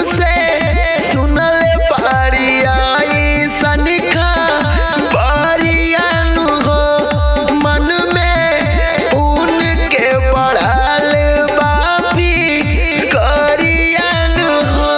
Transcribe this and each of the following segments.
से सुनल बारी आई सनिखा बारियानु हो मन में उनके बढ़ल बापी करियानु हो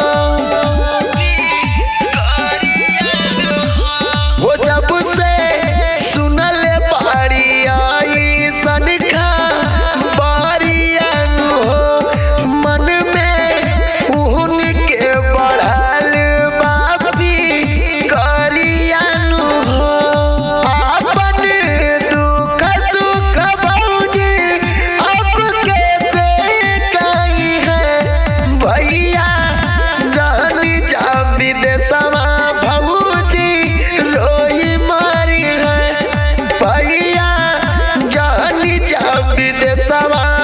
वो जब से सुनल बारी आई सनिखा बारियानु हो मन में उनके बढ़ल बापी करियानु हो अपन दुख सुख भौजी अब कैसे कही है भैया जानी जा विदेशवा भौजी रोई मारी है भैया जानी जा विदेशवा